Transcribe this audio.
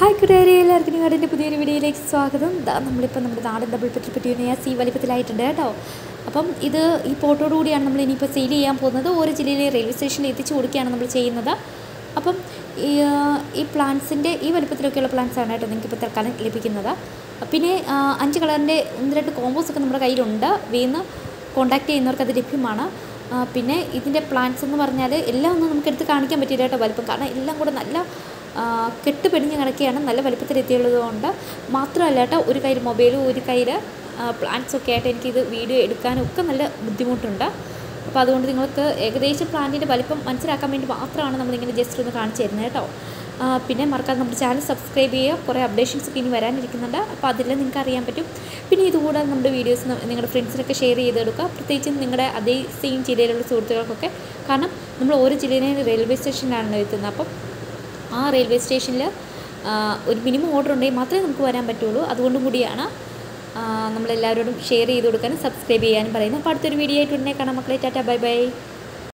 Hi കൂട്ടുകാരെ, എല്ലാവർക്കും നിങ്ങളുടെ പുതിയൊരു വീഡിയോയിലേക്ക് സ്വാഗതം. നമ്മളിപ്പോൾ നമ്മുടെ നാടൻ ഡബിൾ പെറ്റി പറ്റിയ സി വലിപ്പത്തിലായിട്ടുണ്ട് കേട്ടോ. അപ്പം ഇത് ഈ പോട്ടോടുകൂടിയാണ് നമ്മൾ ഇനിയിപ്പോൾ സെയിൽ ചെയ്യാൻ പോകുന്നത്. ഓരോ ജില്ലയിലെ റെയിൽവേ സ്റ്റേഷനിൽ എത്തിച്ചു കൊടുക്കുകയാണ് നമ്മൾ ചെയ്യുന്നത്. അപ്പം ഈ പ്ലാന്റ്സിൻ്റെ ഈ വലിപ്പത്തിലൊക്കെയുള്ള പ്ലാന്റ്സാണ് കേട്ടോ നിങ്ങൾക്കിപ്പോൾ തൽക്കാലം ലഭിക്കുന്നത്. പിന്നെ 5 കളറിൻ്റെ 1-2 കോമ്പോസൊക്കെ നമ്മുടെ കയ്യിലുണ്ട്. വീന്ന് കോൺടാക്റ്റ് ചെയ്യുന്നവർക്ക് അത് ലഭ്യമാണ്. പിന്നെ ഇതിൻ്റെ പ്ലാന്റ്സ് എന്ന് പറഞ്ഞാൽ എല്ലാം ഒന്നും നമുക്ക് എടുത്ത് കാണിക്കാൻ പറ്റില്ല കേട്ടോ വലിപ്പം, കാരണം എല്ലാം കൂടെ നല്ല കെട്ടുപിടിഞ്ഞ് കിടക്കുകയാണ്. നല്ല വലിപ്പത്തിലെത്തിയുള്ളത് കൊണ്ട് മാത്രമല്ല കേട്ടോ, ഒരു കയ്യിൽ മൊബൈലും ഒരു കയ്യിൽ പ്ലാന്റ്സൊക്കെ ആയിട്ട് എനിക്കിത് വീഡിയോ എടുക്കാനൊക്കെ നല്ല ബുദ്ധിമുട്ടുണ്ട്. അപ്പോൾ അതുകൊണ്ട് നിങ്ങൾക്ക് ഏകദേശം പ്ലാന്റിൻ്റെ വലിപ്പം മനസ്സിലാക്കാൻ വേണ്ടി മാത്രമാണ് നമ്മളിങ്ങനെ ജസ്റ്റ് ഒന്ന് കാണിച്ചു തരുന്നത് കേട്ടോ. പിന്നെ മറക്കാതെ നമ്മുടെ ചാനൽ സബ്സ്ക്രൈബ് ചെയ്യുക. കുറേ അപ്ഡേഷൻസൊക്കെ ഇനി വരാനിരിക്കുന്നുണ്ട്, അപ്പോൾ അതെല്ലാം നിങ്ങൾക്ക് അറിയാൻ പറ്റും. പിന്നെ ഇതുകൂടാതെ നമ്മുടെ വീഡിയോസ് നിങ്ങളുടെ ഫ്രണ്ട്സിനൊക്കെ ഷെയർ ചെയ്തെടുക്കുക, പ്രത്യേകിച്ചും നിങ്ങളുടെ അതേ സെയിം ജില്ലയിലുള്ള സുഹൃത്തുക്കൾക്കൊക്കെ. കാരണം നമ്മൾ ഓരോ ജില്ലയിലെയും റെയിൽവേ സ്റ്റേഷനിലാണ് എത്തുന്നത്. അപ്പം ആ റെയിൽവേ സ്റ്റേഷനിൽ ഒരു മിനിമം ഓർഡർ ഉണ്ടെങ്കിൽ മാത്രമേ നമുക്ക് വരാൻ പറ്റുള്ളൂ. അതുകൊണ്ടും കൂടിയാണ് നമ്മളെല്ലാവരോടും ഷെയർ ചെയ്ത് കൊടുക്കാനും സബ്സ്ക്രൈബ് ചെയ്യാനും പറയുന്നത്. അപ്പോൾ അടുത്തൊരു വീഡിയോ ആയിട്ട് ഉടനെ കാണാം മക്കളെ. Tata, bye by.